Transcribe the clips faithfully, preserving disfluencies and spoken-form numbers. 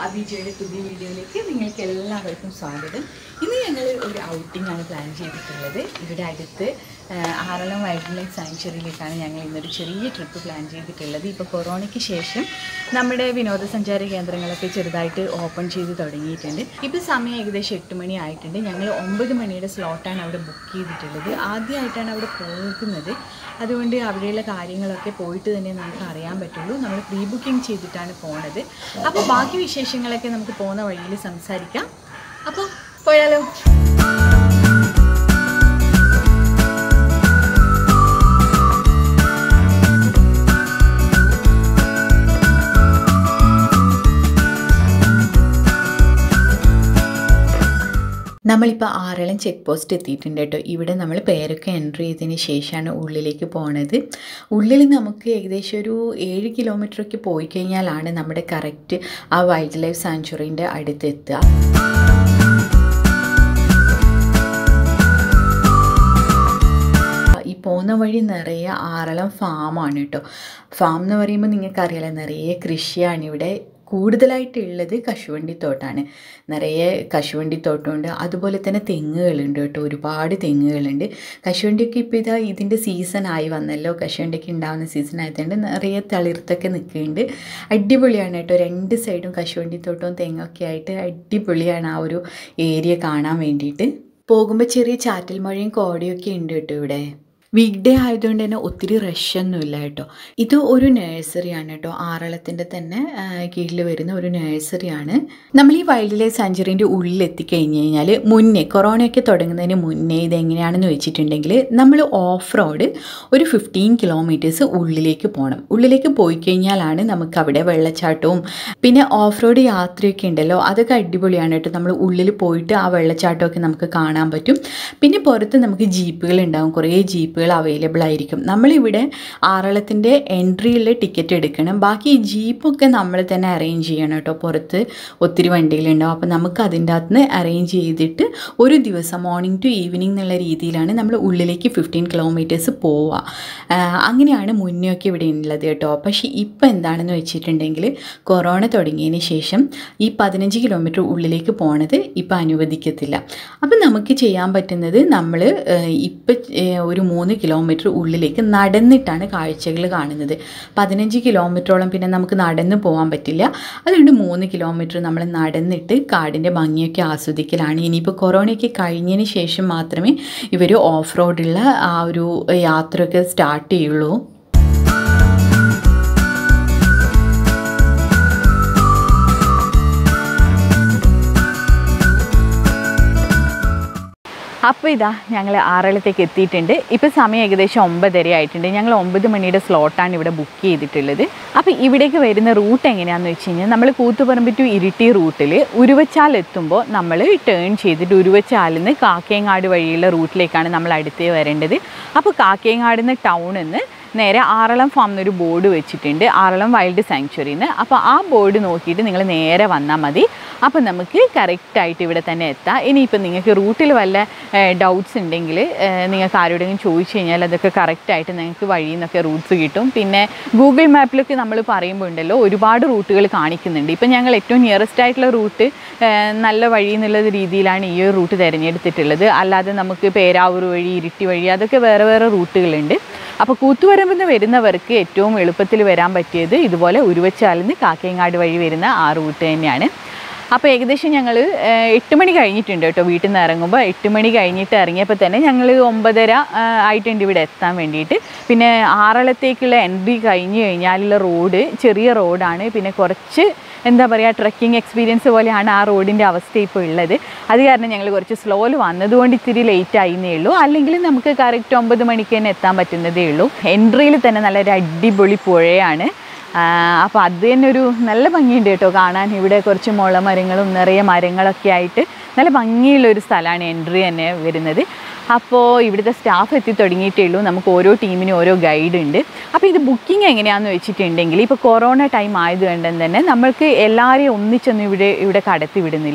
AbhiJoയുടെ പുതിയ വീഡിയോയിലേക്ക് നിങ്ങൾക്ക് എല്ലാവർക്കും സ്വാഗതം. ഇന്ന് ഞങ്ങൾ ഒരു ഔട്ടിംഗ് ആണ് പ്ലാൻ ചെയ്തിട്ടുള്ളത്. ഇവിടെ അടുത്ത് ആറളം വൈൽഡ് ലൈഫ് സാങ്ച്വറിയിലേക്കാണ് ഞങ്ങൾ ഇന്നൊരു ചെറിയ ട്രിപ്പ് പ്ലാൻ ചെയ്തിട്ടുള്ളത്. ഇപ്പോൾ കൊറോണയ്ക്ക് ശേഷം നമ്മുടെ വിനോദസഞ്ചാര കേന്ദ്രങ്ങളൊക്കെ ചെറുതായിട്ട് ഓപ്പൺ ചെയ്ത് തുടങ്ങിയിട്ടുണ്ട്. ഇപ്പോൾ സമയം ഏകദേശം എട്ട് മണി ആയിട്ടുണ്ട്. ഞങ്ങൾ ഒമ്പത് മണിയുടെ സ്ലോട്ടാണ് അവിടെ ബുക്ക് ചെയ്തിട്ടുള്ളത്. ആദ്യമായിട്ടാണ് അവിടെ പോകുന്നത്. അതുകൊണ്ട് അവിടെയുള്ള കാര്യങ്ങളൊക്കെ പോയിട്ട് തന്നെ നമുക്ക് അറിയാൻ പറ്റുള്ളൂ. നമ്മൾ പ്രീ ബുക്കിംഗ് ചെയ്തിട്ടാണ് പോണത്. അപ്പോൾ ബാക്കി വിശേഷങ്ങളൊക്കെ നമുക്ക് പോകുന്ന വഴിയിൽ സംസാരിക്കാം. അപ്പോൾ പോയാലോ? നമ്മളിപ്പോൾ ആറളം ചെക്ക് പോസ്റ്റ് എത്തിയിട്ടുണ്ട് കേട്ടോ. ഇവിടെ നമ്മൾ പേരൊക്കെ എൻട്രി ചെയ്തതിന് ശേഷമാണ് ഉള്ളിലേക്ക് പോണത്. ഉള്ളിൽ നമുക്ക് ഏകദേശം ഒരു ഏഴ് കിലോമീറ്ററൊക്കെ പോയി കഴിഞ്ഞാലാണ് നമ്മുടെ കറക്റ്റ് ആ വൈൽഡ് ലൈഫ് സാങ്ച്വറിൻ്റെ അടുത്തെത്തുക. ഈ പോകുന്ന വഴി നിറയെ ആറളം ഫാമാണ് കേട്ടോ. ഫാം എന്ന് പറയുമ്പോൾ നിങ്ങൾക്കറിയാലോ, നിറയെ കൃഷിയാണ് ഇവിടെ. കൂടുതലായിട്ടുള്ളത് കശുവണ്ടിത്തോട്ടാണ്. നിറയെ കശുവണ്ടിത്തോട്ടമുണ്ട്. അതുപോലെ തന്നെ തെങ്ങുകളുണ്ട് കേട്ടോ. ഒരുപാട് തെങ്ങുകളുണ്ട്. കശുവണ്ടിയൊക്കെ ഇപ്പോൾ ഇതാ ഇതിൻ്റെ സീസണായി വന്നല്ലോ. കശുവണ്ടിയൊക്കെ ഉണ്ടാകുന്ന സീസൺ ആയതുകൊണ്ട് നിറയെ തളിർത്തൊക്കെ നിൽക്കുന്നുണ്ട്. അടിപൊളിയാണ് കേട്ടോ. രണ്ട് സൈഡും കശുവണ്ടിത്തോട്ടവും തെങ്ങൊക്കെ ആയിട്ട് അടിപൊളിയാണ് ആ ഒരു ഏരിയ കാണാൻ വേണ്ടിയിട്ട്. പോകുമ്പോൾ ചെറിയ ചാറ്റൽ മഴയും കോടയൊക്കെ ഉണ്ട് കേട്ടോ ഇവിടെ. വീക്ക് ഡേ ആയതുകൊണ്ട് തന്നെ ഒത്തിരി റഷൊന്നുമില്ല കേട്ടോ. ഇത് ഒരു നഴ്സറിയാണ് കേട്ടോ. ആറളത്തിൻ്റെ തന്നെ കീഴിൽ വരുന്ന ഒരു നഴ്സറിയാണ്. നമ്മൾ ഈ വൈൽഡ് ലൈഫ് സാങ്ച്വറിൻ്റെ ഉള്ളിൽ എത്തിക്കഴിഞ്ഞ് കഴിഞ്ഞാൽ മുന്നേ കൊറോണയൊക്കെ തുടങ്ങുന്നതിന് മുന്നേ ഇതെങ്ങനെയാണെന്ന് വെച്ചിട്ടുണ്ടെങ്കിൽ നമ്മൾ ഓഫ് റോഡ് ഒരു ഫിഫ്റ്റീൻ കിലോമീറ്റേഴ്സ് ഉള്ളിലേക്ക് പോകണം. ഉള്ളിലേക്ക് പോയി കഴിഞ്ഞാലാണ് നമുക്ക് അവിടെ വെള്ളച്ചാട്ടവും പിന്നെ ഓഫ് റോഡ് യാത്രയൊക്കെ ഉണ്ടല്ലോ, അതൊക്കെ അടിപൊളിയാണ് കേട്ടോ. നമ്മൾ ഉള്ളിൽ പോയിട്ട് ആ വെള്ളച്ചാട്ടമൊക്കെ നമുക്ക് കാണാൻ പറ്റും. പിന്നെ പുറത്ത് നമുക്ക് ജീപ്പുകൾ ഉണ്ടാകും. കുറേ ജീപ്പ് അവൈലബിൾ ആയിരിക്കും. നമ്മളിവിടെ ആറളത്തിൻ്റെ എൻട്രിയിലെ ടിക്കറ്റ് എടുക്കണം. ബാക്കി ഈ ജീപ്പൊക്കെ നമ്മൾ തന്നെ അറേഞ്ച് ചെയ്യണം കേട്ടോ. പുറത്ത് ഒത്തിരി വണ്ടികളുണ്ടാവും. അപ്പോൾ നമുക്ക് അതിൻ്റെ അകത്ത് നിന്ന് അറേഞ്ച് ചെയ്തിട്ട് ഒരു ദിവസം മോർണിംഗ് ടു ഈവനിങ് എന്നുള്ള രീതിയിലാണ് നമ്മൾ ഉള്ളിലേക്ക് ഫിഫ്റ്റീൻ കിലോമീറ്റേഴ്സ് പോവുക. അങ്ങനെയാണ് മുന്നേയൊക്കെ ഇവിടെ ഉള്ളത് കേട്ടോ. പക്ഷേ ഇപ്പം എന്താണെന്ന് വെച്ചിട്ടുണ്ടെങ്കിൽ കൊറോണ തുടങ്ങിയതിന് ശേഷം ഈ പതിനഞ്ച് കിലോമീറ്റർ ഉള്ളിലേക്ക് പോണത് ഇപ്പം അനുവദിക്കത്തില്ല. അപ്പം നമുക്ക് ചെയ്യാൻ പറ്റുന്നത് നമ്മൾ ഇപ്പം ഒരു മൂന്ന് കിലോമീറ്റർ ഉള്ളിലേക്ക് നടന്നിട്ടാണ് കാഴ്ചകൾ കാണുന്നത്. പതിനഞ്ച് കിലോമീറ്ററോളം പിന്നെ നമുക്ക് നടന്ന് പോകാൻ പറ്റില്ല. അതുകൊണ്ട് മൂന്ന് കിലോമീറ്റർ നമ്മൾ നടന്നിട്ട് കാടിൻ്റെ ഭംഗിയൊക്കെ ആസ്വദിക്കലാണ്. ഇനിയിപ്പോൾ കൊറോണയൊക്കെ കഴിഞ്ഞതിന് ശേഷം മാത്രമേ ഇവർ ഓഫ് റോഡുള്ള ആ ഒരു യാത്രയൊക്കെ സ്റ്റാർട്ട് ചെയ്യുള്ളൂ. അപ്പോൾ ഇതാ ഞങ്ങൾ ആറളത്തേക്ക് എത്തിയിട്ടുണ്ട്. ഇപ്പോൾ സമയം ഏകദേശം ഒമ്പതര ആയിട്ടുണ്ട്. ഞങ്ങൾ ഒമ്പത് മണിയുടെ സ്ലോട്ടാണ് ഇവിടെ ബുക്ക് ചെയ്തിട്ടുള്ളത്. അപ്പോൾ ഇവിടേക്ക് വരുന്ന റൂട്ട് എങ്ങനെയാണെന്ന് വെച്ച് കഴിഞ്ഞാൽ നമ്മൾ കൂത്തുപറമ്പ് ടു ഇരിട്ടി റൂട്ടിൽ ഉരുവച്ചാൽ എത്തുമ്പോൾ നമ്മൾ ടേൺ ചെയ്തിട്ട് ഉരുവച്ചാലിൽ നിന്ന് കാക്കയങ്ങാട് വഴിയുള്ള റൂട്ടിലേക്കാണ് നമ്മൾ അടുത്തേ വരേണ്ടത്. അപ്പോൾ കാക്കയങ്ങാട് നിന്ന് ടൗണിൽ നിന്ന് നേരെ ആറളം ഫാം എന്നൊരു ബോർഡ് വെച്ചിട്ടുണ്ട്, ആറളം വൈൽഡ് സാങ്ച്വറിന്ന്. അപ്പോൾ ആ ബോർഡ് നോക്കിയിട്ട് നിങ്ങൾ നേരെ വന്നാൽ മതി. അപ്പോൾ നമുക്ക് കറക്റ്റായിട്ട് ഇവിടെ തന്നെ എത്താം. ഇനിയിപ്പോൾ നിങ്ങൾക്ക് റൂട്ടിൽ വല്ല ഡൗട്ട്സ് ഉണ്ടെങ്കിൽ നിങ്ങൾക്ക് ആരോടെങ്കിലും ചോദിച്ചു കഴിഞ്ഞാൽ അതൊക്കെ കറക്റ്റായിട്ട് നിങ്ങൾക്ക് വഴിയിൽ നിന്നൊക്കെ റൂട്ട്സ് കിട്ടും. പിന്നെ ഗൂഗിൾ മാപ്പിലൊക്കെ നമ്മൾ പറയുമ്പോൾ ഉണ്ടല്ലോ ഒരുപാട് റൂട്ടുകൾ കാണിക്കുന്നുണ്ട്. ഇപ്പം ഞങ്ങൾ ഏറ്റവും നിയറസ്റ്റ് ആയിട്ടുള്ള റൂട്ട് നല്ല വഴി എന്നുള്ള രീതിയിലാണ് ഈ ഒരു റൂട്ട് തിരഞ്ഞെടുത്തിട്ടുള്ളത്. അല്ലാതെ നമുക്ക് പേരാവൂർ വഴി, ഇരിട്ടി വഴി അതൊക്കെ വേറെ വേറെ റൂട്ടുകളുണ്ട്. അപ്പോൾ കൂത്തുപറമ്പിൽ നിന്ന് വരുന്നവർക്ക് ഏറ്റവും എളുപ്പത്തിൽ വരാൻ പറ്റിയത് ഇതുപോലെ ഉരുവച്ചാലിൽ നിന്ന് കാക്കയങ്ങാട് വഴി വരുന്ന ആ റൂട്ട് തന്നെയാണ്. അപ്പോൾ ഏകദേശം ഞങ്ങൾ എട്ട് മണി കഴിഞ്ഞിട്ടുണ്ട് കേട്ടോ. വീട്ടിൽ നിന്ന് ഇറങ്ങുമ്പോൾ എട്ട് മണി കഴിഞ്ഞിട്ട് ഇറങ്ങിയപ്പോൾ തന്നെ ഞങ്ങൾ ഒമ്പതര ആയിട്ടുണ്ട് ഇവിടെ എത്താൻ വേണ്ടിയിട്ട്. പിന്നെ ആറളത്തേക്കുള്ള എൻട്രി കഴിഞ്ഞ് കഴിഞ്ഞാലുള്ള റോഡ് ചെറിയ റോഡാണ്. പിന്നെ കുറച്ച് എന്താ പറയുക ട്രക്കിംഗ് എക്സ്പീരിയൻസ് പോലെയാണ് ആ റോഡിൻ്റെ അവസ്ഥ ഇപ്പോൾ ഉള്ളത്. അത് കാരണം ഞങ്ങൾ കുറച്ച് സ്ലോയിൽ വന്നതുകൊണ്ട് ഇത്തിരി ലേറ്റ് ആയിരുന്നേ ഉള്ളൂ. അല്ലെങ്കിൽ നമുക്ക് കറക്റ്റ് ഒമ്പത് മണിക്ക് തന്നെ എത്താൻ പറ്റുന്നതേ ഉള്ളൂ. എൻട്രിയിൽ തന്നെ നല്ലൊരു അടിപൊളി പുഴയാണ്. അപ്പോൾ അത് തന്നെ ഒരു നല്ല ഭംഗിയുണ്ട് കേട്ടോ കാണാൻ. ഇവിടെ കുറച്ച് മുളമരങ്ങളും നിറയെ മരങ്ങളൊക്കെ ആയിട്ട് നല്ല ഭംഗിയുള്ളൊരു സ്ഥലമാണ് എൻട്രി തന്നെ വരുന്നത്. അപ്പോൾ ഇവിടുത്തെ സ്റ്റാഫ് എത്തി തുടങ്ങിയിട്ടേ ഉള്ളൂ. നമുക്ക് ഓരോ ടീമിനും ഓരോ ഗൈഡ് ഉണ്ട്. അപ്പോൾ ഇത് ബുക്കിംഗ് എങ്ങനെയാണെന്ന് വെച്ചിട്ടുണ്ടെങ്കിൽ ഇപ്പോൾ കൊറോണ ടൈം ആയതുകൊണ്ട് തന്നെ നമ്മൾക്ക് എല്ലാവരെയും ഒന്നിച്ചൊന്നും ഇവിടെ ഇവിടെ കടത്തി വിടുന്നില്ല.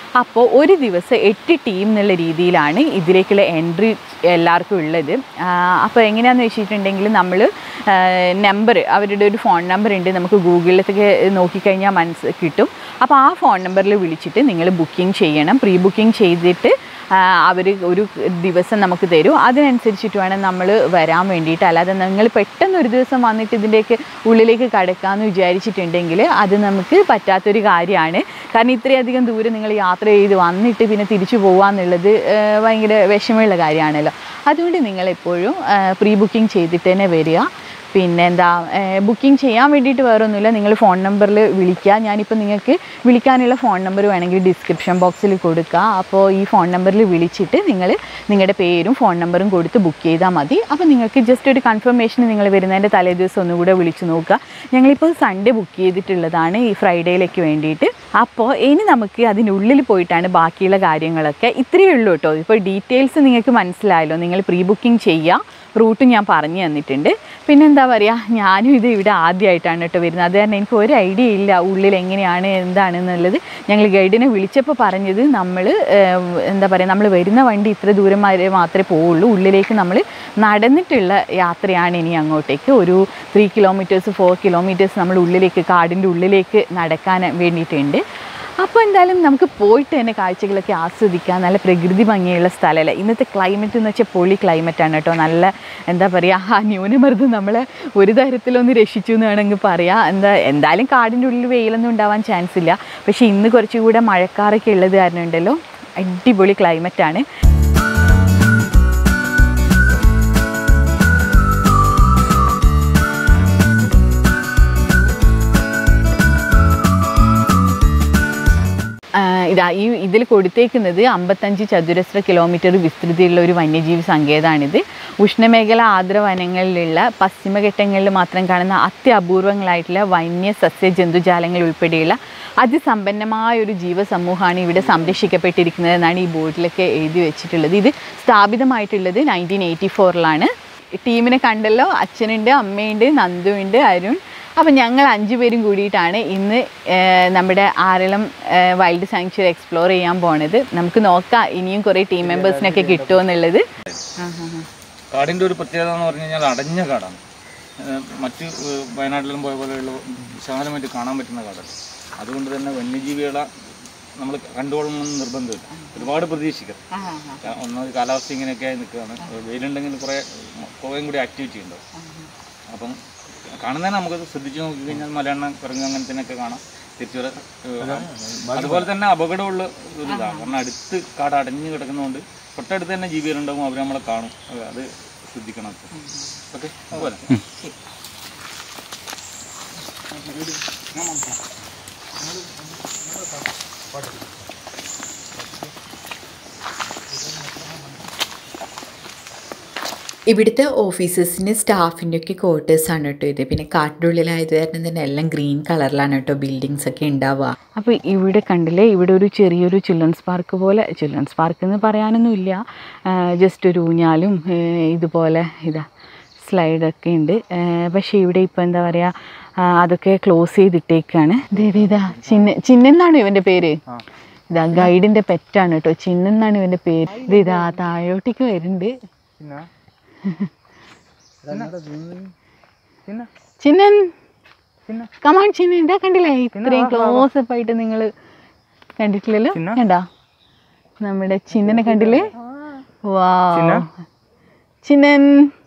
അപ്പോൾ ഒരു ദിവസം എട്ട് ടീം എന്നുള്ള രീതിയിലാണ് ഇതിലേക്കുള്ള എൻട്രി എല്ലാവർക്കും ഉള്ളത്. അപ്പോൾ എങ്ങനെയാണെന്ന് വെച്ചിട്ടുണ്ടെങ്കിൽ നമ്മൾ നമ്പർ അവരുടെ ഒരു ഫോൺ നമ്പർ ഉണ്ട്, നമുക്ക് ഗൂഗിളിലൊക്കെ നോക്കിക്കഴിഞ്ഞാൽ മനസ്സ് കിട്ടും. അപ്പോൾ ആ ഫോൺ നമ്പറിൽ വിളിച്ചിട്ട് നിങ്ങൾ ബുക്കിംഗ് ചെയ്യണം. പ്രീ ബുക്കിംഗ് ചെയ്തിട്ട് അവർ ഒരു ദിവസം നമുക്ക് തരും. അതിനനുസരിച്ചിട്ട് വേണം നമ്മൾ വരാൻ വേണ്ടിയിട്ട്. അല്ലാതെ നിങ്ങൾ പെട്ടെന്ന് ഒരു ദിവസം വന്നിട്ട് ഇതിൻ്റെയൊക്കെ ഉള്ളിലേക്ക് കടക്കാമെന്ന് വിചാരിച്ചിട്ടുണ്ടെങ്കിൽ അത് നമുക്ക് പറ്റാത്തൊരു കാര്യമാണ്. കാരണം ഇത്രയധികം ദൂരം നിങ്ങൾ യാത്ര ചെയ്ത് വന്നിട്ട് പിന്നെ തിരിച്ചു പോകാമെന്നുള്ളത് ഭയങ്കര വിഷമമുള്ള കാര്യമാണല്ലോ. അതുകൊണ്ട് നിങ്ങളെപ്പോഴും പ്രീ ബുക്കിംഗ് ചെയ്തിട്ട് തന്നെ വരിക. പിന്നെ എന്താ ബുക്കിംഗ് ചെയ്യാൻ വേണ്ടിയിട്ട് വേറെ ഒന്നുമില്ല, നിങ്ങൾ ഫോൺ നമ്പറിൽ വിളിക്കുക. ഞാനിപ്പോൾ നിങ്ങൾക്ക് വിളിക്കാനുള്ള ഫോൺ നമ്പർ വേണമെങ്കിൽ ഡിസ്ക്രിപ്ഷൻ ബോക്സിൽ കൊടുക്കുക. അപ്പോൾ ഈ ഫോൺ നമ്പറിൽ വിളിച്ചിട്ട് നിങ്ങൾ നിങ്ങളുടെ പേരും ഫോൺ നമ്പറും കൊടുത്ത് ബുക്ക് ചെയ്താൽ മതി. അപ്പോൾ നിങ്ങൾക്ക് ജസ്റ്റ് ഒരു കൺഫർമേഷൻ നിങ്ങൾ വരുന്നതിൻ്റെ തലേ ദിവസം ഒന്നുകൂടെ വിളിച്ച് നോക്കുക. ഞങ്ങളിപ്പോൾ സൺഡേ ബുക്ക് ചെയ്തിട്ടുള്ളതാണ് ഈ ഫ്രൈഡേയിലേക്ക് വേണ്ടിയിട്ട്. അപ്പോൾ ഇനി നമുക്ക് അതിനുള്ളിൽ പോയിട്ടാണ് ബാക്കിയുള്ള കാര്യങ്ങളൊക്കെ. ഇത്രയേ ഉള്ളൂ കേട്ടോ. ഇപ്പോൾ ഡീറ്റെയിൽസ് നിങ്ങൾക്ക് മനസ്സിലായല്ലോ. നിങ്ങൾ പ്രീ ബുക്കിംഗ് ചെയ്യുക, റൂട്ട് ഞാൻ പറഞ്ഞു തന്നിട്ടുണ്ട്. പിന്നെ എന്താ പറയുക, ഞാനും ഇത് ഇവിടെ ആദ്യമായിട്ടാണ് കേട്ടോ വരുന്നത്. അത് കാരണം എനിക്ക് ഒരു ഐഡിയ ഇല്ല ഉള്ളിൽ എങ്ങനെയാണ് എന്താണെന്നുള്ളത്. ഞങ്ങൾ ഗൈഡിനെ വിളിച്ചപ്പോൾ പറഞ്ഞത് നമ്മൾ എന്താ പറയുക, നമ്മൾ വരുന്ന വണ്ടി ഇത്ര ദൂരം വരെ മാത്രമേ പോവുള്ളൂ, ഉള്ളിലേക്ക് നമ്മൾ നടന്നിട്ടുള്ള യാത്രയാണ് ഇനി അങ്ങോട്ടേക്ക്. ഒരു ത്രീ കിലോമീറ്റേഴ്സ് ഫോർ കിലോമീറ്റേഴ്സ് നമ്മൾ ഉള്ളിലേക്ക് കാടിൻ്റെ ഉള്ളിലേക്ക് നടക്കാൻ വേണ്ടിയിട്ടുണ്ട്. അപ്പോൾ എന്തായാലും നമുക്ക് പോയിട്ട് തന്നെ കാഴ്ചകളൊക്കെ ആസ്വദിക്കാം. നല്ല പ്രകൃതി ഭംഗിയുള്ള സ്ഥലമല്ലേ. ഇന്നത്തെ ക്ലൈമറ്റ് എന്ന് വെച്ചാൽ പൊളി ക്ലൈമറ്റാണ് കേട്ടോ. നല്ല എന്താ പറയുക, ആ ന്യൂനമർദ്ദം നമ്മളെ ഒരു തരത്തിലൊന്ന് രക്ഷിച്ചു എന്ന് വേണമെങ്കിൽ പറയാം. എന്താ എന്തായാലും കാടിൻ്റെ ഉള്ളിൽ വെയിലൊന്നും ഉണ്ടാവാൻ ചാൻസ് ഇല്ല. പക്ഷേ ഇന്ന് കുറച്ചുകൂടെ മഴക്കാറൊക്കെ ഉള്ളത് കാരണം ഉണ്ടല്ലോ, അടിപൊളി ക്ലൈമറ്റാണ്. ഇതാ ഈ ഇതിൽ കൊടുത്തേക്കുന്നത് അമ്പത്തഞ്ച് ചതുരശ്ര കിലോമീറ്റർ വിസ്തൃതിയുള്ള ഒരു വന്യജീവി സങ്കേതമാണിത്. ഉഷ്ണമേഖല ആർദ്രവനങ്ങളിലുള്ള പശ്ചിമഘട്ടങ്ങളിൽ മാത്രം കാണുന്ന അത്യപൂർവങ്ങളായിട്ടുള്ള വന്യ സസ്യ ജന്തുജാലങ്ങൾ ഉൾപ്പെടെയുള്ള അതിസമ്പന്നമായ ഒരു ജീവസമൂഹമാണ് ഇവിടെ സംരക്ഷിക്കപ്പെട്ടിരിക്കുന്നത് എന്നാണ് ഈ ബോർഡിലൊക്കെ എഴുതി വെച്ചിട്ടുള്ളത്. ഇത് സ്ഥാപിതമായിട്ടുള്ളത് നയൻറ്റീൻ എയ്റ്റി ഫോറിലാണ്. ടീമിനെ കണ്ടല്ലോ, അച്ഛനുണ്ട്, അമ്മയുണ്ട്, നന്ദുണ്ട്, അരുൺ. അപ്പം ഞങ്ങൾ അഞ്ചു പേരും കൂടിയിട്ടാണ് ഇന്ന് നമ്മുടെ ആറളം വൈൽഡ് സാങ്ച്വറി എക്സ്പ്ലോർ ചെയ്യാൻ പോണത്. നമുക്ക് നോക്കാം ഇനിയും കുറേ ടീം മെമ്പേഴ്സിനൊക്കെ കിട്ടുമോ എന്നുള്ളത്. കാടിൻ്റെ ഒരു പ്രത്യേകത എന്ന് പറഞ്ഞു കഴിഞ്ഞാൽ അടഞ്ഞ കാടാണ്. മറ്റ് വയനാട്ടിലും പോയ പോലെയുള്ള വിശാലമായിട്ട് കാണാൻ പറ്റുന്ന കാടാണ്. അതുകൊണ്ട് തന്നെ വന്യജീവികളെ നമ്മൾ കണ്ടുകൊള്ളണമെന്ന് നിർബന്ധമില്ല, ഒരുപാട് പ്രതീക്ഷിക്കാം. ഒന്നാമത് കാലാവസ്ഥ ഇങ്ങനെയൊക്കെയായി നിൽക്കുകയാണ്. വെയിലുണ്ടെങ്കിൽ കുറേ കുറേയും കൂടി ആക്ടിവിറ്റി ഉണ്ടാവും. അപ്പം കാണുന്നതിന് നമുക്കത് ശ്രദ്ധിച്ച് നോക്കിക്കഴിഞ്ഞാൽ മലയെണ്ണ കുരങ്ങ് അങ്ങനത്തേനൊക്കെ കാണാം. തിരിച്ചു വരാം. അതുപോലെ തന്നെ അപകടമുള്ള ഒരു ഇതാണ്. കാരണം അടുത്ത് കാട് അടഞ്ഞു കിടക്കുന്നതുകൊണ്ട് തൊട്ടടുത്ത് തന്നെ ജീവികളുണ്ടാവും, അവർ നമ്മളെ കാണും. അത് ശ്രദ്ധിക്കണം. ഓക്കെ, അതുപോലെ ഇവിടുത്തെ ഓഫീസേഴ്സിൻ്റെ സ്റ്റാഫിൻ്റെ ഒക്കെ ക്വാർട്ടേഴ്സാണ് കേട്ടോ ഇത്. പിന്നെ കാട്ടിൻ്റെ ഉള്ളിലായത് കാരണം തന്നെ എല്ലാം ഗ്രീൻ കളറിലാണ് കേട്ടോ ബിൽഡിങ്സ് ഒക്കെ ഉണ്ടാവുക. അപ്പോൾ ഇവിടെ കണ്ടില്ലേ, ഇവിടെ ഒരു ചെറിയൊരു ചിൽഡ്രൻസ് പാർക്ക് പോലെ, ചിൽഡ്രൻസ് പാർക്ക് എന്ന് പറയാനൊന്നുമില്ല, ജസ്റ്റ് ഒരു ഊഞ്ഞാലും ഇതുപോലെ ഇതാ സ്ലൈഡൊക്കെ ഉണ്ട്. പക്ഷേ ഇവിടെ ഇപ്പോൾ എന്താ പറയുക, അതൊക്കെ ക്ലോസ് ചെയ്തിട്ടേക്കാണ്. ഇതാ ചിന്ന ചിന്നെന്നാണ് ഇവൻ്റെ പേര്. ഇതാ ഗൈഡിൻ്റെ പെറ്റാണ് കേട്ടോ, ചിന്നെന്നാണ് ഇവൻ്റെ പേര്. ഇത് ഇതാ താഴോട്ടേക്ക് വരുന്നുണ്ട്. ചിന്നൻ, കമാൺ ചിന്നൻ. ഇതാ കണ്ടില്ലേ, ഇത്രയും ക്ലോസപ്പ് ആയിട്ട് നിങ്ങൾ കണ്ടിട്ടില്ലല്ലോ. കണ്ടാ നമ്മുടെ ചിന്നനെ കണ്ടില്ലേ? വാ ചിന്നൻ,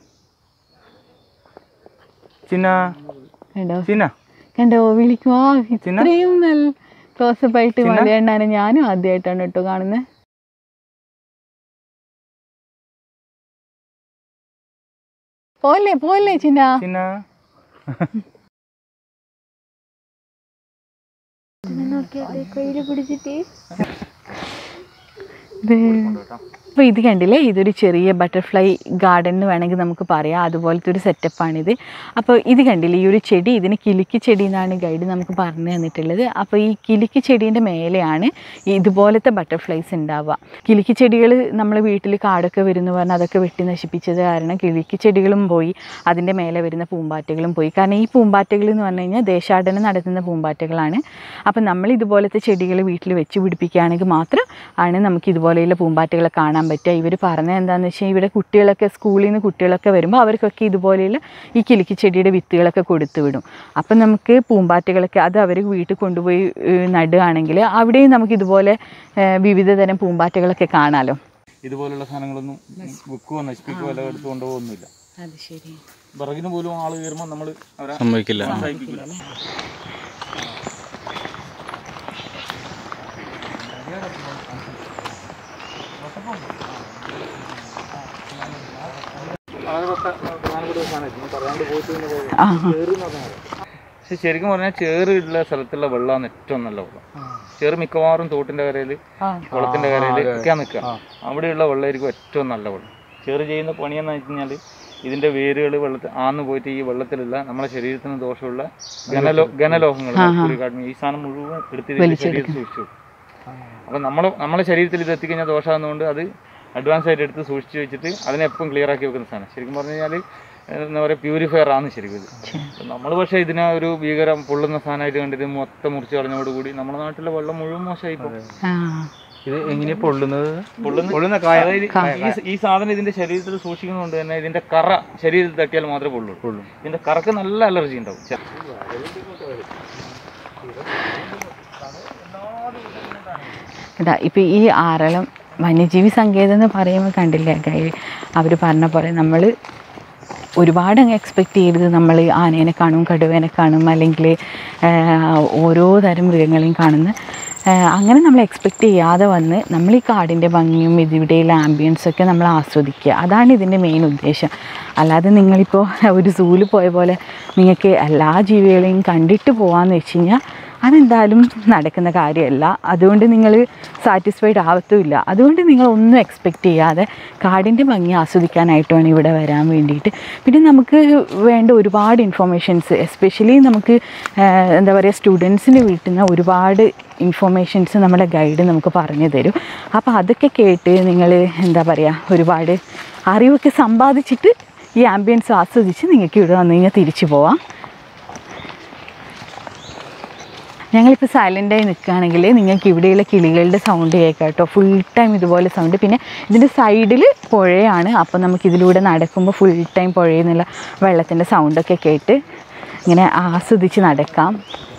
കണ്ടോ കണ്ടോ വിളിക്കുമോ? ഇത്രയും നല്ല ക്ലോസപ്പ് ആയിട്ട് മലയണ്ണാനെ ഞാനും ആദ്യമായിട്ടാണ് കേട്ടോ കാണുന്നത്. പോലെ പോലെ ചിന്ന അപ്പോൾ ഇത് കണ്ടില്ലേ, ഇതൊരു ചെറിയ ബട്ടർഫ്ലൈ ഗാർഡൻ എന്ന് വേണമെങ്കിൽ നമുക്ക് പറയാം. അതുപോലത്തെ ഒരു സെറ്റപ്പാണിത്. അപ്പോൾ ഇത് കണ്ടില്ലേ, ഈ ഒരു ചെടി, ഇതിന് കിലുക്കി ചെടി എന്നാണ് ഗൈഡ് നമുക്ക് പറഞ്ഞു തന്നിട്ടുള്ളത്. അപ്പോൾ ഈ കിലുക്കി ചെടീൻ്റെ മേലെയാണ് ഇതുപോലത്തെ ബട്ടർഫ്ലൈസ് ഉണ്ടാവുക. കിലുക്കി ചെടികൾ നമ്മൾ വീട്ടിൽ കാടൊക്കെ വരുന്നു പറഞ്ഞാൽ അതൊക്കെ വെട്ടി നശിപ്പിച്ചത് കാരണം കിലുക്കി ചെടികളും പോയി, അതിൻ്റെ മേലെ വരുന്ന പൂമ്പാറ്റകളും പോയി. കാരണം ഈ പൂമ്പാറ്റകൾ എന്ന് പറഞ്ഞു കഴിഞ്ഞാൽ ദേശാടനം നടത്തുന്ന പൂമ്പാറ്റകളാണ്. അപ്പം നമ്മൾ ഇതുപോലത്തെ ചെടികൾ വീട്ടിൽ വെച്ച് പിടിപ്പിക്കുകയാണെങ്കിൽ മാത്രം ആണ് നമുക്ക് ഇതുപോലെയുള്ള പൂമ്പാറ്റകളെ കാണാൻ പറ്റുക. ഇവർ പറഞ്ഞത് എന്താണെന്ന് വെച്ചാൽ ഇവിടെ കുട്ടികളൊക്കെ സ്കൂളിൽ നിന്ന് കുട്ടികളൊക്കെ വരുമ്പോൾ അവർക്കൊക്കെ ഇതുപോലെയുള്ള ഈ കിലുക്കി ചെടിയുടെ വിത്തുകളൊക്കെ കൊടുത്തു വിടും. അപ്പം നമുക്ക് പൂമ്പാറ്റകളൊക്കെ അത് അവർ വീട്ടിൽ കൊണ്ടുപോയി നടുകയാണെങ്കിൽ അവിടെയും നമുക്ക് ഇതുപോലെ വിവിധ തരം പൂമ്പാറ്റകളൊക്കെ കാണാമല്ലോ. ഇതുപോലുള്ള സാധനങ്ങളൊന്നും വിൽക്കുകയോ നശിപ്പിക്കുകയോ എല്ലാം എടുത്ത് കൊണ്ടുപോകുന്നില്ല. അത് ശരി. വിറകിന് പോലും ആൾ കയറുമ്പോൾ നമ്മൾ അവരെ സമ്മതിക്കില്ല. പക്ഷെ ശരിക്കും പറഞ്ഞാൽ ചേറുള്ള സ്ഥലത്തുള്ള വെള്ളമാണ് ഏറ്റവും നല്ല വെള്ളം. ചേറ് മിക്കവാറും തോട്ടിന്റെ കരയിൽ, കുളത്തിന്റെ കരയിൽ ഒക്കെ നിൽക്കുക. അവിടെയുള്ള വെള്ളമായിരിക്കും ഏറ്റവും നല്ല വെള്ളം. ചേറ് ചെയ്യുന്ന പണിയെന്ന് വെച്ച് കഴിഞ്ഞാൽ ഇതിന്റെ വേരുകൾ വെള്ളത്തിൽ ആന്ന് പോയിട്ട് ഈ വെള്ളത്തിലുള്ള നമ്മുടെ ശരീരത്തിന് ദോഷമുള്ള ഘനലോ ഘനലോഹങ്ങൾ ഈ സാധനം മുഴുവൻ എടുത്ത് ശരീരത്തിൽ സൂക്ഷിച്ചു. അപ്പം നമ്മൾ നമ്മുടെ ശരീരത്തിൽ ഇത് എത്തിക്കഴിഞ്ഞാൽ ദോഷമാകുന്നതുകൊണ്ട് അത് അഡ്വാൻസ് ആയിട്ട് എടുത്ത് സൂക്ഷിച്ച് വെച്ചിട്ട് അതിനെ എപ്പം ക്ലിയർ ആക്കി വെക്കുന്ന സാധനം. ശരിക്കും പറഞ്ഞു കഴിഞ്ഞാൽ എന്താ പറയുക, പ്യൂരിഫയർ ആണ് ശരിക്കും ഇത്. നമ്മൾ പക്ഷേ ഇതിനെ ഒരു ഭീകരം പൊള്ളുന്ന സാധനമായിട്ട് കണ്ടിട്ട് മൊത്തം മുറിച്ച് കളഞ്ഞോടുകൂടി നമ്മുടെ നാട്ടിലെ വെള്ളം മുഴുവൻ മോശമായി പോകും. ഇത് എങ്ങനെ പൊള്ളുന്നത്? പൊള്ളുന്ന അതായത് ഈ സാധനം ഇതിന്റെ ശരീരത്തിൽ സൂക്ഷിക്കുന്നതുകൊണ്ട് തന്നെ ഇതിന്റെ കറ ശരീരത്തിൽ തട്ടിയാൽ മാത്രമേ പൊള്ളുള്ളൂ. ഇതിന്റെ കറക്ക് നല്ല അലർജി ഉണ്ടാവും. ഇതാ ഇപ്പം ഈ ആറളം വന്യജീവി സങ്കേതം എന്ന് പറയുമ്പോൾ കണ്ടില്ലേ ഗൈഡ്, അവർ പറഞ്ഞ പോലെ നമ്മൾ ഒരുപാട് അങ്ങ് എക്സ്പെക്റ്റ് ചെയ്തത് നമ്മൾ ആനേനെ കാണും, കടുവേനെ കാണും, അല്ലെങ്കിൽ ഓരോ തരം മൃഗങ്ങളെയും കാണുന്ന അങ്ങനെ നമ്മൾ എക്സ്പെക്റ്റ് ചെയ്യാതെ വന്ന് നമ്മൾ ഈ കാടിൻ്റെ ഭംഗിയും ഇതിവിടെയുള്ള ആംബിയൻസൊക്കെ നമ്മൾ ആസ്വദിക്കുക. അതാണ് ഇതിൻ്റെ മെയിൻ ഉദ്ദേശം. അല്ലാതെ നിങ്ങളിപ്പോൾ ഒരു സൂവിൽ പോയ പോലെ നിങ്ങൾക്ക് എല്ലാ ജീവികളെയും കണ്ടിട്ട് പോകാമെന്ന് വെച്ച് കഴിഞ്ഞാൽ അതെന്തായാലും നടക്കുന്ന കാര്യമല്ല. അതുകൊണ്ട് നിങ്ങൾ സാറ്റിസ്ഫൈഡ് ആവത്തുമില്ല. അതുകൊണ്ട് നിങ്ങൾ ഒന്നും എക്സ്പെക്റ്റ് ചെയ്യാതെ കാടിൻ്റെ ഭംഗി ആസ്വദിക്കാനായിട്ട് വേണം ഇവിടെ വരാൻ വേണ്ടിയിട്ട്. പിന്നെ നമുക്ക് വേണ്ട ഒരുപാട് ഇൻഫോർമേഷൻസ്, എസ്പെഷ്യലി നമുക്ക് എന്താ പറയുക സ്റ്റുഡൻസിന് കിട്ടുന്ന ഒരുപാട് ഇൻഫോർമേഷൻസ് നമ്മുടെ ഗൈഡ് നമുക്ക് പറഞ്ഞു തരും. അപ്പോൾ അതൊക്കെ കേട്ട് നിങ്ങൾ എന്താ പറയുക ഒരുപാട് അറിവൊക്കെ സമ്പാദിച്ചിട്ട് ഈ ആംബിയൻസ് ആസ്വദിച്ച് നിങ്ങൾക്ക് ഇവിടെ വന്നു കഴിഞ്ഞാൽ തിരിച്ചു പോവാം. ഞങ്ങളിപ്പോൾ സൈലൻ്റായി നിൽക്കുകയാണെങ്കിൽ നിങ്ങൾക്ക് ഇവിടെയുള്ള കിളികളുടെ സൗണ്ട് കേൾക്കാം കേട്ടോ. ഫുൾ ടൈം ഇതുപോലെ സൗണ്ട്. പിന്നെ ഇതിൻ്റെ സൈഡിൽ പുഴയാണ്. അപ്പോൾ നമുക്കിതിലൂടെ നടക്കുമ്പോൾ ഫുൾ ടൈം പുഴയിൽ നിന്നുള്ള വെള്ളത്തിൻ്റെ സൗണ്ടൊക്കെ കേട്ട് ഇങ്ങനെ ആസ്വദിച്ച് നടക്കാം.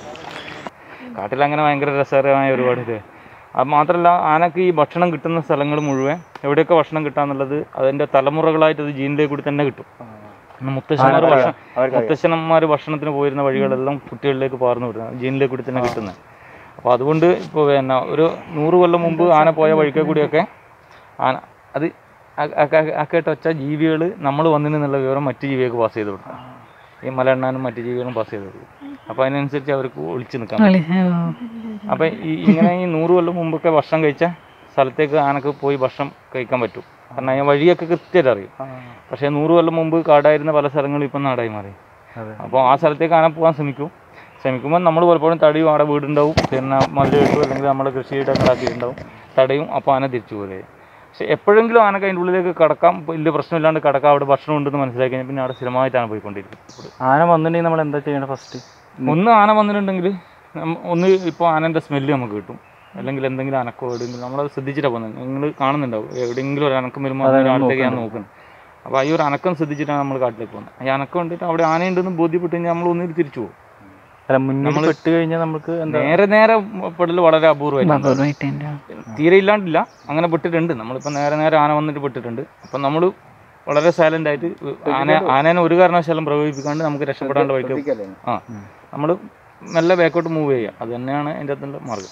കാട്ടിൽ അങ്ങനെ ഭയങ്കര രസകരമായ ഒരുപാട് ഇത്. അത് മാത്രമല്ല ആനക്ക് ഈ ഭക്ഷണം കിട്ടുന്ന സ്ഥലങ്ങൾ മുഴുവൻ എവിടെയൊക്കെ ഭക്ഷണം കിട്ടാന്നുള്ളത് അതിൻ്റെ തലമുറകളായിട്ട് അത് ജീനിലേക്ക് കൂടി തന്നെ കിട്ടും. മുത്തശ്ശന്മാർ ഭക്ഷണം മുത്തശ്ശന്മാർ ഭക്ഷണത്തിന് പോയിരുന്ന വഴികളെല്ലാം കുട്ടികളിലേക്ക് പാർന്നു വിടുന്നത് ജീനിലേക്ക് കൂടി തന്നെ കിട്ടുന്നത്. അപ്പോൾ അതുകൊണ്ട് ഇപ്പോൾ പിന്നെ ഒരു നൂറ് കൊല്ലം മുമ്പ് ആന പോയ വഴിക്കെ കൂടിയൊക്കെ ആന അത് ആക്കേട്ട് വെച്ച ജീവികൾ നമ്മൾ വന്നിന്നുള്ള വിവരം മറ്റു ജീവികൾക്ക് പാസ് ചെയ്ത് കൊടുക്കാം. ഈ മലയെണ്ണാനും മറ്റു ജീവികളും പാസ് ചെയ്ത് കൊടുക്കും. അപ്പോൾ അതിനനുസരിച്ച് അവർക്ക് ഒളിച്ച് നിൽക്കാൻ പറ്റും. അപ്പം ഈ ഇങ്ങനെ ഈ നൂറ് കൊല്ലം മുമ്പൊക്കെ ഭക്ഷണം കഴിച്ച സ്ഥലത്തേക്ക് ആനക്ക് പോയി ഭക്ഷണം കഴിക്കാൻ പറ്റും. കാരണം അതിന് വഴിയൊക്കെ കൃത്യമായിട്ട് അറിയും. പക്ഷേ നൂറ് കൊല്ലം മുമ്പ് കാടായിരുന്ന പല സ്ഥലങ്ങളും ഇപ്പം നാടായി മാറി. അപ്പോൾ ആ സ്ഥലത്തേക്ക് ആന പോകാൻ ശ്രമിക്കും. ശ്രമിക്കുമ്പോൾ നമ്മൾ പലപ്പോഴും തടയും. അവിടെ വീടുണ്ടാവും, പിന്നെ മതിൽ കെട്ടും, അല്ലെങ്കിൽ നമ്മൾ കൃഷിയിടങ്ങളാക്കിയിട്ടുണ്ടാവും, തടയും. അപ്പോൾ ആന തിരിച്ചു പോലെ. പക്ഷേ എപ്പോഴെങ്കിലും ആനക്ക് അതിൻ്റെ ഉള്ളിലേക്ക് കടക്കാം, വലിയ പ്രശ്നമില്ലാണ്ട് കടക്കാം. അവിടെ ഭക്ഷണം ഉണ്ടെന്ന് മനസ്സിലാക്കി കഴിഞ്ഞാൽ പിന്നെ അവിടെ സ്ഥിരമായിട്ടാണ് പോയിക്കൊണ്ടിരിക്കുന്നത്. ആന വന്നിട്ടുണ്ടെങ്കിൽ നമ്മൾ എന്താ ചെയ്യേണ്ടത്? ഫസ്റ്റ് ഒന്ന് ആന വന്നിട്ടുണ്ടെങ്കിൽ ഒന്ന് ഇപ്പോൾ ആനൻ്റെ സ്മെല്ല് നമുക്ക് കിട്ടും, അല്ലെങ്കിൽ എന്തെങ്കിലും അനക്കോ എവിടെയെങ്കിലും നമ്മളത് ശ്രദ്ധിച്ചിട്ടാണ് പോകുന്നത്. നിങ്ങൾ കാണുന്നുണ്ടാവും എവിടെയെങ്കിലും ഒരു അനക്കം വരുമ്പോൾ അതിനകത്തേക്ക് ഞാൻ നോക്കുന്നത്. അപ്പോൾ ഈ ഒരു അനക്കം ശ്രദ്ധിച്ചിട്ടാണ് നമ്മൾ കാട്ടിലേക്ക് പോകുന്നത്. ഈ അനക്കം കണ്ടിട്ട് അവിടെ ആനയുണ്ടെന്ന് ബോധ്യപ്പെട്ട് കഴിഞ്ഞാൽ നമ്മൾ ഒന്നിൽ തിരിച്ചു പോകും. അല്ല, മുന്നിൽ പെട്ട് കഴിഞ്ഞാൽ നമുക്ക് നേരെ നേരെ പെടൽ വളരെ അപൂർവമായിട്ട്, തീരെ ഇല്ലാണ്ടില്ല, അങ്ങനെ പെട്ടിട്ടുണ്ട്. നമ്മളിപ്പോൾ നേരെ നേരെ ആന വന്നിട്ട് പെട്ടിട്ടുണ്ട്. അപ്പം നമ്മൾ വളരെ സൈലൻ്റ് ആയിട്ട് ആന ആനേനെ ഒരു കാരണവശാലും പ്രകോപിപ്പിക്കാണ്ട് നമുക്ക് രക്ഷപ്പെടാണ്ട് വഴിക്ക് ആ നമ്മൾ നല്ല ബാക്കോട്ട് മൂവ് ചെയ്യുക. അത് തന്നെയാണ് അതിൻ്റെ അകത്തുള്ള മാർഗം.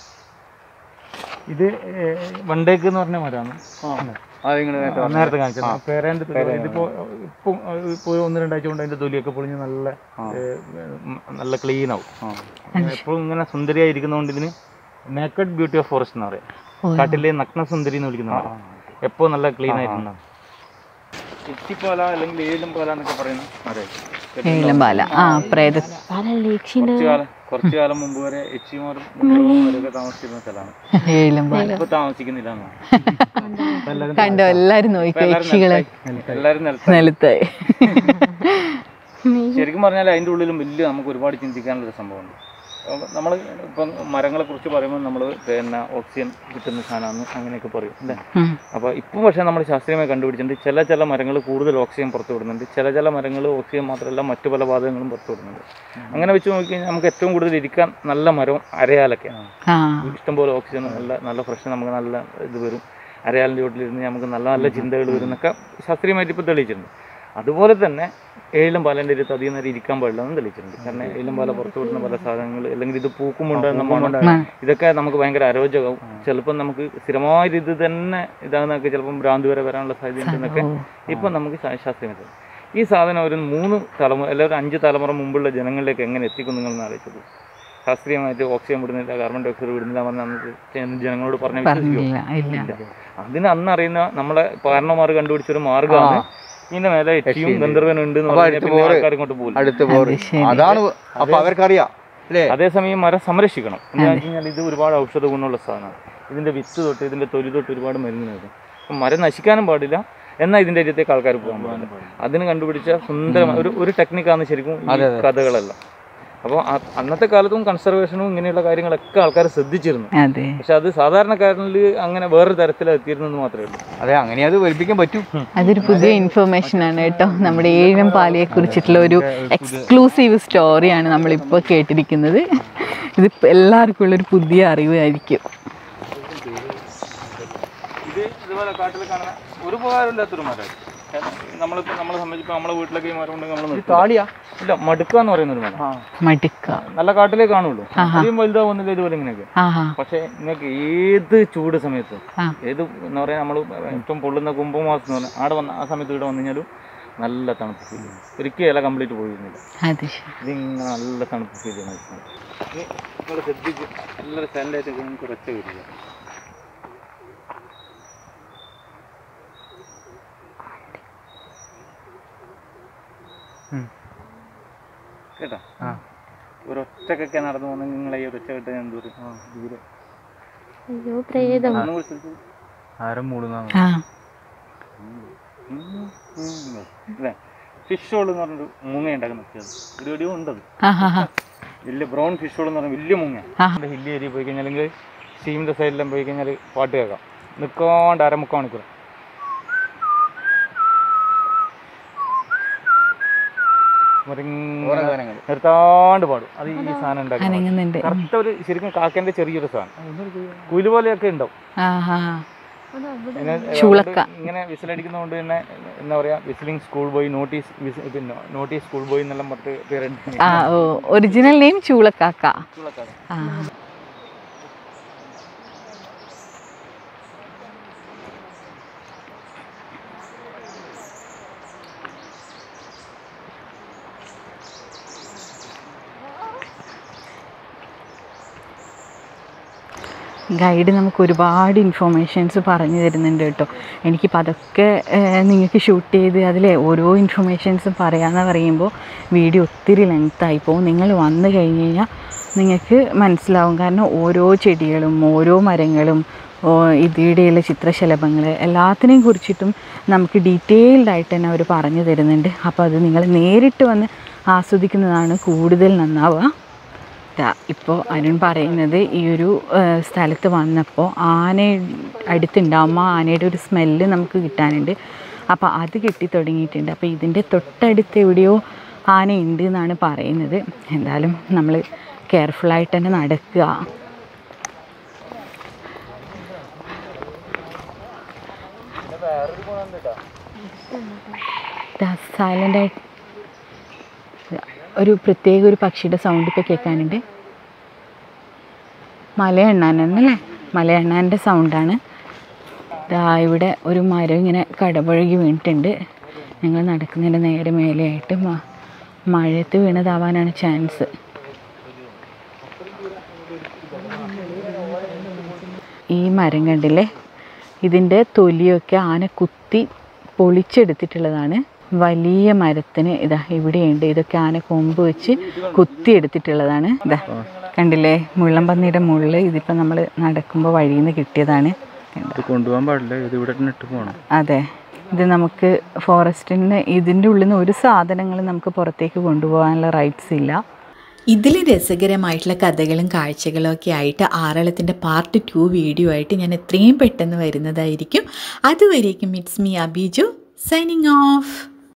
ഇത് വണ്ടേക്ക് എന്ന് പറഞ്ഞ മരമാണ്. നേരത്തെ കാണിച്ചത് പേരേൻ്റെ ഇതിപ്പോൾ ഇപ്പം ഇപ്പോൾ ഒന്ന് രണ്ടാഴ്ച കൊണ്ട് അതിൻ്റെ തൊലിയൊക്കെ പൊളിഞ്ഞ് നല്ല നല്ല ക്ലീൻ ആവും. എപ്പോഴും ഇങ്ങനെ സുന്ദരിയായിരിക്കുന്നതുകൊണ്ട് ഇതിന് നേക്കഡ് ബ്യൂട്ടി ഓഫ് ഫോറസ്റ്റ് എന്ന് പറയാം. കാട്ടിലെ നഗ്ന സുന്ദരി എന്ന് വിളിക്കുന്നതാണ്. എപ്പോൾ നല്ല ക്ലീൻ ആയിട്ടുണ്ടാവും. ഇച്ചിപ്പാല അല്ലെങ്കിൽ ഏലും പാല എന്നൊക്കെ പറയുന്ന കുറച്ചു കാലം കുറച്ചു കാലം മുമ്പ് വരെ എച്ചിമാരും മുട്ടകളും താമസിച്ചിരുന്ന സ്ഥലമാണ്. ഇപ്പൊ താമസിക്കുന്നില്ല. കണ്ടോ എല്ലാരും എല്ലാരും നിലത്തായി. ശരിക്കും പറഞ്ഞാൽ അതിൻ്റെ ഉള്ളിലും വലിയ നമുക്ക് ഒരുപാട് ചിന്തിക്കാനുള്ളൊരു സംഭവമുണ്ട്. നമ്മൾ ഇപ്പം മരങ്ങളെ കുറിച്ച് പറയുമ്പോൾ നമ്മൾ പിന്നെ ഓക്സിജൻ കിട്ടുന്ന സാധനമാണ് അങ്ങനെയൊക്കെ പറയും അല്ലേ. അപ്പോൾ ഇപ്പം പക്ഷേ നമ്മൾ ശാസ്ത്രീയമായി കണ്ടുപിടിച്ചിട്ടുണ്ട് ചില ചില മരങ്ങൾ കൂടുതൽ ഓക്സിജൻ പുറത്തു വിടുന്നുണ്ട്, ചില ചില മരങ്ങൾ ഓക്സിജൻ മാത്രമല്ല മറ്റു പല വാതകങ്ങളും പുറത്തു വിടുന്നുണ്ട്. അങ്ങനെ വെച്ച് നോക്കിക്കഴിഞ്ഞാൽ നമുക്ക് ഏറ്റവും കൂടുതൽ ഇരിക്കാൻ നല്ല മരവും അരയാലൊക്കെയാണ്. ഇഷ്ടംപോലെ ഓക്സിജൻ നല്ല നല്ല ഫ്രഷ് നമുക്ക് നല്ല ഇത് വരും. അരയാലിൻ്റെ വീട്ടിലിരുന്ന് നമുക്ക് നല്ല നല്ല ചിന്തകൾ വരും എന്നൊക്കെ ശാസ്ത്രീയമായിട്ട് ഇപ്പോൾ തെളിയിച്ചിട്ടുണ്ട്. അതുപോലെ തന്നെ ഏലം പാലൻ്റെ അടുത്ത് അധികം നേരം ഇരിക്കാൻ പാടില്ലെന്ന് തെളിയിച്ചിട്ടുണ്ട്. കാരണം ഏലം പാല പുറത്തു വിടുന്ന പല സാധനങ്ങൾ അല്ലെങ്കിൽ ഇത് പൂക്കുമുണ്ടെന്ന മണം ഇതൊക്കെ നമുക്ക് ഭയങ്കര അരോചകവും ചിലപ്പം നമുക്ക് സ്ഥിരമായ ഇത് തന്നെ ഇതാകുന്നതൊക്കെ ചിലപ്പം ഭ്രാന്തി വരെ വരാനുള്ള സാധ്യത ഉണ്ടെന്നൊക്കെ ഇപ്പം നമുക്ക് ശാസ്ത്രീയമായിട്ട് ഈ സാധനം ഒരു മൂന്ന് തലമുറ എല്ലാവരും അഞ്ച് തലമുറ മുമ്പുള്ള ജനങ്ങളിലേക്ക് എങ്ങനെ എത്തിക്കും നിങ്ങളെന്ന് ആലോചിച്ചത്. ശാസ്ത്രീയമായിട്ട് ഓക്സിജൻ വിടുന്നില്ല, കാർബൺ ഡൈ ഓക്സൈഡ് വിടുന്നില്ല പറഞ്ഞാൽ നമുക്ക് ജനങ്ങളോട് പറഞ്ഞ വിശ്വസിക്കും. അതിന് അന്ന് അറിയുന്ന നമ്മളെ കാരണന്മാർ കണ്ടുപിടിച്ചൊരു മാർഗ്ഗമാണ് ഇതിന്റെ മേലെ എച്ചിയും ഗന്ധർവനും ഉണ്ട് ആൾക്കാർ ഇങ്ങോട്ട് പോകും. അതേസമയം മരം സംരക്ഷിക്കണം എന്താണെന്ന് വെച്ച് കഴിഞ്ഞാൽ ഇത് ഒരുപാട് ഔഷധ ഗുണമുള്ള സാധനമാണ്. ഇതിന്റെ വിത്ത് തൊട്ട് ഇതിന്റെ തൊലി തൊട്ട് ഒരുപാട് മരുന്നുണ്ട്. അപ്പം മരം നശിക്കാനും പാടില്ല, എന്നാൽ ഇതിന്റെ അരിയത്തേക്ക് ആൾക്കാർ പോകാൻ പാടില്ല. അതിന് കണ്ടുപിടിച്ച സുന്ദരമായ ഒരു ഒരു ടെക്നിക്കാണ് ശരിക്കും ഈ കഥകളെല്ലാം. അപ്പോൾ അന്നത്തെ കാലത്തും കൺസർവേഷനും ഇങ്ങനെയുള്ള കാര്യങ്ങളൊക്കെ ആൾക്കാർ ശ്രദ്ധിച്ചിരുന്നു. പക്ഷെ അത് സാധാരണക്കാരനിൽ അങ്ങനെ വേറൊരു തരത്തിലാണ് എത്തിയിരുന്നെന്ന് മാത്രമേ ഉള്ളൂ. അതെ, അങ്ങനെ അത് വലിപ്പിക്കാൻ പറ്റും. അതൊരു പുതിയ ഇൻഫർമേഷൻ ആണ് കേട്ടോ. നമ്മുടെ ഏഴം പാലയെ കുറിച്ചിട്ടുള്ള ഒരു എക്സ്ക്ലൂസീവ് സ്റ്റോറിയാണ് നമ്മളിപ്പോൾ കേട്ടിരിക്കുന്നത്. ഇത് എല്ലാവർക്കും ഉള്ളൊരു പുതിയ അറിവായിരിക്കും. ഇത് ഇതുപോലെ കാട്ടിൽ കാണുന്ന ഒരു ഉപകാരമില്ലാത്തൊരു മരമാണ്. നമ്മളിപ്പോൾ നമ്മളെ സംബന്ധിച്ചിപ്പോൾ നമ്മളെ വീട്ടിലൊക്കെ ഈ മരം ഉണ്ടെങ്കിൽ നമ്മൾ താടിയാ ഇല്ല മടുക്ക എന്ന് പറയുന്ന ഒരു മരം. മടുക്ക നല്ല കാട്ടിലേ കാണുള്ളൂ, അധികം വലുതാവുന്നില്ല ഇതുപോലെ ഇങ്ങനെയൊക്കെ. പക്ഷെ നിങ്ങൾക്ക് ഏത് ചൂട് സമയത്ത് ഏത് എന്താ പറയാ നമ്മൾ ഏറ്റവും പൊള്ളുന്ന കുംഭമാസം എന്ന് പറഞ്ഞാൽ ആടെ വന്ന ആ സമയത്ത് ഇവിടെ വന്നു കഴിഞ്ഞാലും നല്ല തണുപ്പ് ഫീൽ ചെയ്യും. ഒരിക്കലും ഇല കംപ്ലീറ്റ് പോയിരുന്നില്ല. ഇതിങ്ങനെ നല്ല തണുപ്പ് ഫീൽ ചെയ്യണം. നിങ്ങൾ ശ്രദ്ധിച്ച് നല്ലൊരു സൈലൻ്റായിട്ട് നിങ്ങൾക്ക് ഒരൊച്ച വരില്ല. കേട്ടോ, ഒരൊറ്റക്കൊക്കെ നടന്നു പോകുന്ന നിങ്ങളെ ഈ ഒരൊച്ച കേട്ട് ഞാൻ ദൂരം അല്ലേ. ഫിഷ് ഹോൾ എന്ന് പറഞ്ഞൊരു മൂങ്ങ ഉണ്ടാക്കുന്ന ഒരു ഒരു ഉണ്ടത് വലിയ ബ്രൗൺ ഫിഷ് ഹോൾ എന്ന് പറഞ്ഞാൽ വലിയ മൂങ്ങ. ഹില്ലി ഏരിയ പോയി കഴിഞ്ഞാൽ അല്ലെങ്കിൽ സ്റ്റീമിൻ്റെ സൈഡിലെല്ലാം പോയി കഴിഞ്ഞാൽ പാട്ട് കേൾക്കാം നിൽക്കാണ്ട് അരമുക്കാൽ മണിക്കൂർ. നിർത്താണ്ട് പാടും. അത് ഈ സാധനം ഉണ്ടാക്കും. കറുത്ത ഒരു ശരിക്കും കാക്കേന്റെ ചെറിയൊരു സാധനം കുയില് പോലെയൊക്കെ ഉണ്ടാവും. ഇങ്ങനെ വിസിലടിക്കുന്നതുകൊണ്ട് തന്നെ എന്താ പറയാ വിസിലിംഗ് സ്കൂൾ ബോയ്, നോട്ടീസ് പിന്നെ നോട്ടീസ് സ്കൂൾ ബോയ് എന്നെല്ലാം പറഞ്ഞ പേരുണ്ട്. Original name ചൂളക്കാക്ക. ഗൈഡ് നമുക്ക് ഒരുപാട് ഇൻഫോർമേഷൻസ് പറഞ്ഞു തരുന്നുണ്ട് കേട്ടോ. എനിക്കിപ്പോൾ അതൊക്കെ നിങ്ങൾക്ക് ഷൂട്ട് ചെയ്ത് അതിലെ ഓരോ ഇൻഫർമേഷൻസും പറയാമെന്ന് പറയുമ്പോൾ വീഡിയോ ഒത്തിരി ലെങ്ത്തായി പോകും. നിങ്ങൾ വന്നു കഴിഞ്ഞ് കഴിഞ്ഞാൽ നിങ്ങൾക്ക് മനസ്സിലാവും. കാരണം ഓരോ ചെടികളും ഓരോ മരങ്ങളും ഇതിടെയുള്ള ചിത്രശലഭങ്ങൾ എല്ലാത്തിനെയും കുറിച്ചിട്ടും നമുക്ക് ഡീറ്റെയിൽഡായിട്ട് തന്നെ അവർ പറഞ്ഞു തരുന്നുണ്ട്. അപ്പോൾ അത് നിങ്ങൾ നേരിട്ട് വന്ന് ആസ്വദിക്കുന്നതാണ് കൂടുതൽ നന്നാവുക. ഇപ്പോൾ അരുൺ പറയുന്നത് ഈ ഒരു സ്ഥലത്ത് വന്നപ്പോൾ ആന അടുത്തുണ്ടാകുമ്പോൾ ആനയുടെ ഒരു സ്മെല്ല് നമുക്ക് കിട്ടാനുണ്ട്. അപ്പോൾ അത് കിട്ടി തുടങ്ങിയിട്ടുണ്ട്. അപ്പോൾ ഇതിൻ്റെ തൊട്ടടുത്ത് എവിടെയോ ആനയുണ്ട് എന്നാണ് പറയുന്നത്. എന്തായാലും നമ്മൾ കെയർഫുള്ളായിട്ട് തന്നെ നടക്കുക. സൈലൻ്റായിട്ട് ഒരു പ്രത്യേക ഒരു പക്ഷിയുടെ സൗണ്ട് ഇപ്പോൾ കേൾക്കാനുണ്ട്. മലയണ്ണാനല്ലേ, മലയണ്ണാൻ്റെ സൗണ്ടാണ്. ഇവിടെ ഒരു മരം ഇങ്ങനെ കടപുഴകി വീണിട്ടുണ്ട്. ഞങ്ങൾ നടക്കുന്നതിൻ്റെ നേരെ മേലെയായിട്ട് മഴയത്ത് വീണതാവാനാണ് ചാൻസ്. ഈ മരം കണ്ടില്ലേ, ഇതിൻ്റെ തൊലിയൊക്കെ ആന കുത്തി പൊളിച്ചെടുത്തിട്ടുള്ളതാണ്. വലിയ മരത്തിന് ഇതാ ഇവിടെയുണ്ട്. ഇതൊക്കെ ആന കൊമ്പ് വെച്ച് കുത്തിയെടുത്തിട്ടുള്ളതാണ്. ഇതാ കണ്ടില്ലേ, മുള്ളംപന്നിയുടെ മുള്ള്. ഇതിപ്പോൾ നമ്മൾ നടക്കുമ്പോൾ വഴിയിൽ നിന്ന് കിട്ടിയതാണ്. കൊണ്ടുപോകാൻ പാടില്ല, ഇത് ഇവിടെ ഇട്ട് പോകണം. അതെ, ഇത് നമുക്ക് ഫോറസ്റ്റിന് ഇതിൻ്റെ ഉള്ളിൽ നിന്ന് ഒരു സാധനങ്ങളും നമുക്ക് പുറത്തേക്ക് കൊണ്ടുപോകാനുള്ള റൈറ്റ്സ് ഇല്ല. ഇതിൽ രസകരമായിട്ടുള്ള കഥകളും കാഴ്ചകളും ഒക്കെ ആയിട്ട് ആറളത്തിൻ്റെ പാർട്ട് ടു വീഡിയോ ആയിട്ട് ഞാൻ എത്രയും പെട്ടെന്ന് വരുന്നതായിരിക്കും. അതുവരേക്കും it's me Abijo signing of.